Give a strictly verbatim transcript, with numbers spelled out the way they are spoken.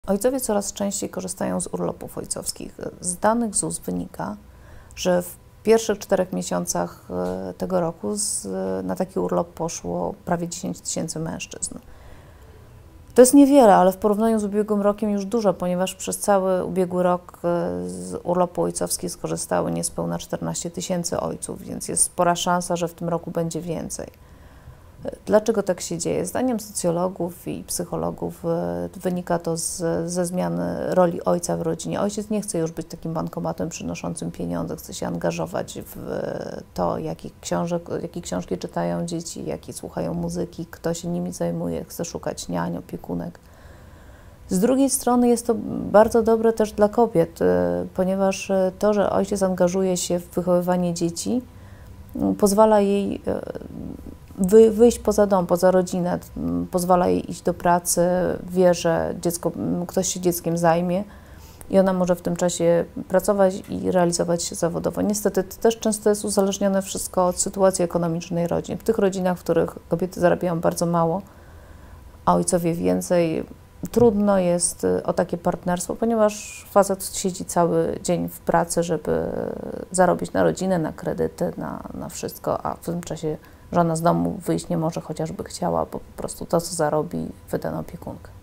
Ojcowie coraz częściej korzystają z urlopów ojcowskich. Z danych Z U S wynika, że w pierwszych czterech miesiącach tego roku z, na taki urlop poszło prawie dziesięć tysięcy mężczyzn. To jest niewiele, ale w porównaniu z ubiegłym rokiem już dużo, ponieważ przez cały ubiegły rok z urlopu ojcowskiego skorzystały niespełna czternaście tysięcy ojców, więc jest spora szansa, że w tym roku będzie więcej. Dlaczego tak się dzieje? Zdaniem socjologów i psychologów wynika to z, ze zmiany roli ojca w rodzinie. Ojciec nie chce już być takim bankomatem przynoszącym pieniądze, chce się angażować w to, jakich książek, jakie książki czytają dzieci, jakie słuchają muzyki, kto się nimi zajmuje, chce szukać niań, opiekunek. Z drugiej strony jest to bardzo dobre też dla kobiet, ponieważ to, że ojciec angażuje się w wychowywanie dzieci, pozwala jej Wy, wyjść poza dom, poza rodzinę, pozwala jej iść do pracy, wie, że dziecko, ktoś się dzieckiem zajmie i ona może w tym czasie pracować i realizować się zawodowo. Niestety to też często jest uzależnione wszystko od sytuacji ekonomicznej rodzin. W tych rodzinach, w których kobiety zarabiają bardzo mało, a ojcowie więcej, trudno jest o takie partnerstwo, ponieważ facet siedzi cały dzień w pracy, żeby zarobić na rodzinę, na kredyty, na, na wszystko, a w tym czasie żona z domu wyjść nie może, chociażby chciała, bo po prostu to, co zarobi, wyda na opiekunkę.